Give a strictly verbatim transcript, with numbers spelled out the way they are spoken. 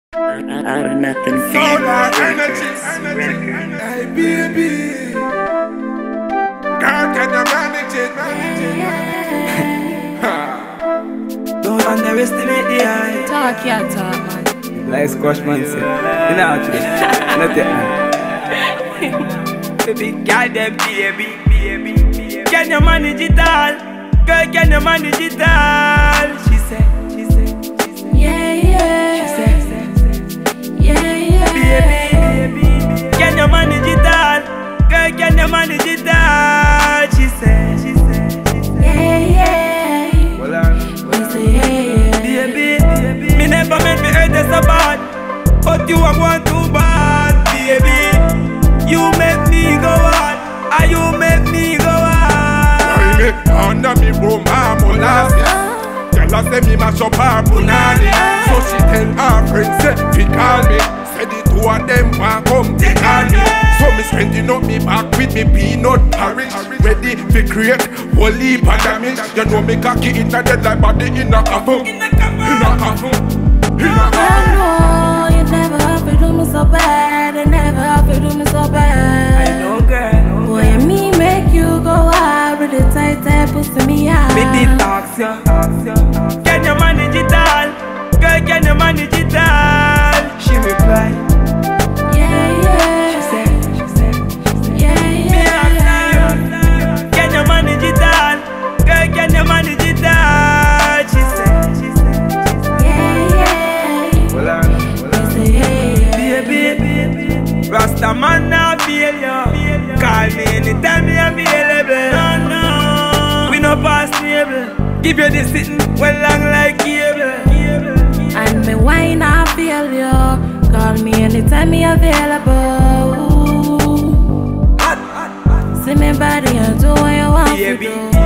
Out of nothing. Solar energy, energy, hey baby, girl, can you manage it, manage it? Don't underestimate the eye. Talk ya talk, man. Like Squash man said, you know how to do. Not yet. Baby, girl, them baby, baby, baby. Can you manage it all? Girl, can you manage it all? She said, she said, she said. Yeah, yeah. She said, yeah, yeah. baby, baby. Can you manage it all? Girl, can you manage it all? She said, she said, she said. Yeah, yeah. Well, I We say yeah, yeah. baby, baby. Me never meant me hurt you so bad, but you are one too bad, baby. You make me go on, and you make me go on. Me under me boom, I'm on last year. Girl, I say me mash up her punani. So she tell her friends, say, fi call me. Say the two of them want come take on me. So me spending up me back with me peanut porridge. Ready fi create whole heap of damage. You know me cocky in a dead like body in a coffin. In a coffin, in a coffin. I know you never have to do me so bad. You never have to do me so bad. I know, girl. Boy, and me make you go hard with the tight tight pussy me out. Me detox ya. Can you manage it all? Girl, can you manage it all? She replied, Yeah, yeah. she said, she said, she said. Yeah, Me yeah. ask her, can you manage it all? Girl, can you manage it all? She said, she said, she said. Yeah, yeah. Well, I know, well, I We say yeah, yeah. baby, Rasta man now feel you. Call me anytime you available. No, no, we no pass table. Give you the sitting well long like cable. And me wine I feel you. Call me anytime you available. Hot, hot, hot. See me body and do what you want to Baby, do.